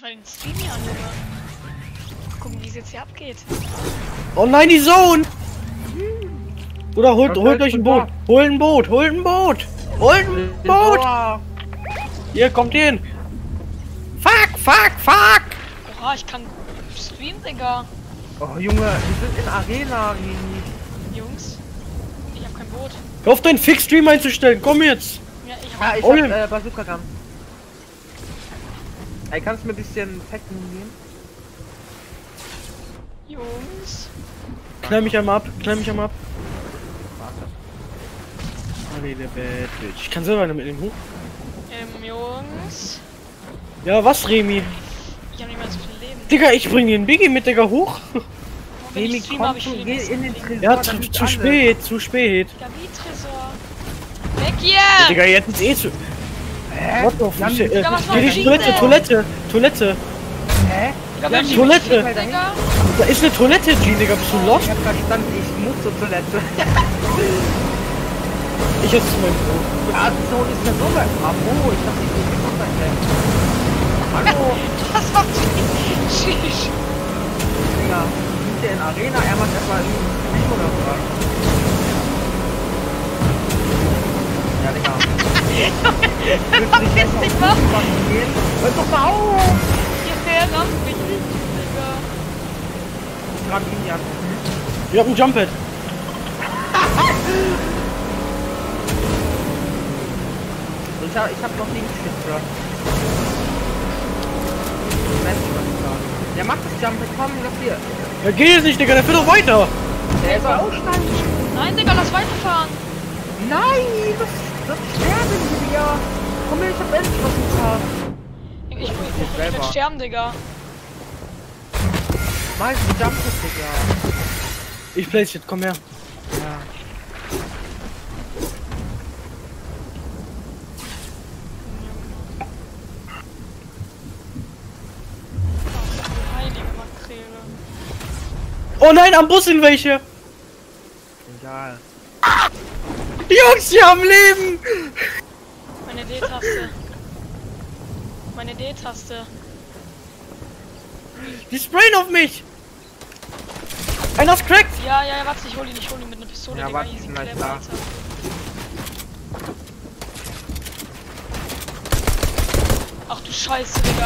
erstmal den Stream hier an, Junge. Gucken, wie es jetzt hier abgeht. Oh nein, die Zone! Oder holt euch ein Boot. Holt ein Boot. Holt ein Boot. Holt ein Boot. Hier, kommt hin. Fuck, fuck, fuck. Oha, ich kann streamen, Digga. Oh Junge, wir sind in Arena. Jungs, ich hab kein Boot. Hör auf deinen Fix-Stream einzustellen. Komm jetzt. Ja, ich Ah, hab ich hab Bazooka Gun. Ey, kannst du mir ein bisschen Fakten geben? Jungs. Knall mich einmal ab. Knall mich einmal ab. Warte. Oh nee, der Bad Bitch. Ich kann selber nicht mitnehmen. Hoch. Jungs. Ja, was, Remi? Ich hab nicht mehr so viel Leben. Digga, ich bring den Biggie mit, Digga, hoch. Wenn ich streame, hab ich viel geh in den Leben. Tresor. Ja, zu spät, zu spät. Ja, wie Tresor. Weg hier! Digga, jetzt ist eh zu... Hä? What the fuck? was Geh war die das Toilette, denn? Toilette. Hä? Ja, Wir haben die Toilette. Möglichkeit dahin. Digga. Da ist eine Toilette, G, Digga, bist du lost? Ich hab verstanden, ich muss zur Toilette. Ich jetzt mein Brot. Ja, so ist ja so weit. Abo, ich dachte, ich bin nicht weit. Hallo, Das war Sheesh. Digga. Wir sind hier in Arena, er macht erstmal einen oder was? Ja, Digga. Verpiss dich mal. Hör doch mal auf! Der rammt mich nicht, Digga. Ich ram ihn ja. Ich hab ein Jump-Pad. Ich hab noch Linksschütze. Der macht das Jump, komm, lass hier. Ja, geh jetzt nicht, Digga, der fährt doch weiter. Der soll aussteigen. Nein, Digga, lass weiterfahren. Nein, das sterben wir. Komm her, ich hab endlich was getan. Ich will sterben, Digga. Mal die Jump, Digga. Ich place it, komm her. Ja. Heilige Makrele. Oh nein, am Bus sind welche. Egal. Jungs, die haben Leben. Meine D-Taste. Meine D-Taste. Die sprayen auf mich. Einer ist cracked. Ja, warte, ich hol ihn mit einer Pistole, Ja, Digga. warte, Easy, gleich clever, da. Alter. Ach du Scheiße, Digga.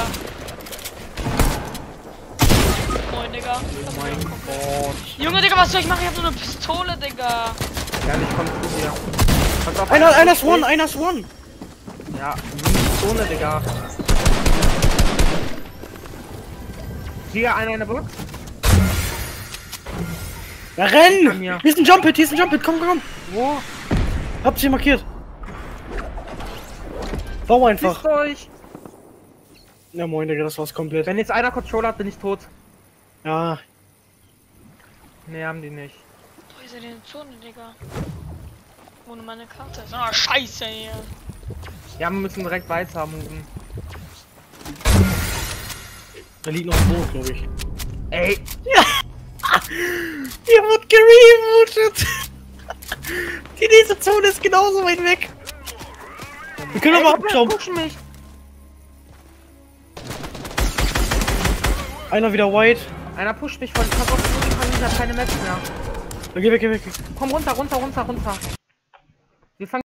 Moin, Digga. Oh mein Gott. Junge, Digga, was soll ich machen? Ich hab nur eine Pistole, Digga. Ja, ich komm zu dir. Pass auf, Einer ist one, einer ist one. Ja, ohne, Digga. Hier einer in der Box. Ja, renn. An mir. Hier ist ein Jump-Hit, komm, komm. Wo? Habt ihr markiert. Bau einfach. Wisst euch. Ja moin, Digga, das war's komplett. Wenn jetzt einer Controller hat, bin ich tot. Ja, Ne, haben die nicht. Wo ist er denn in der Zone, Digga? Ohne meine Karte. So eine Scheiße hier. Ja, wir müssen direkt weiter moven. da liegt noch ein Boot, glaube ich. Ey, Hier wird gerebootet. Die nächste Zone ist genauso weit weg. Wir können aber abschauen. push mich. Einer wieder white. Einer pusht mich von. Pass auf, ich hab keine Maps mehr. Geh weg, geh weg. Komm runter.